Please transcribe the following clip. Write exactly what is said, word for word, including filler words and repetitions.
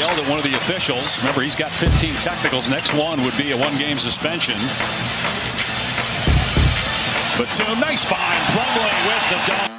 Yelled at one of the officials. Remember, he's got fifteen technicals. Next one would be a one-game suspension. But two, nice find. Plumlee with the dunk.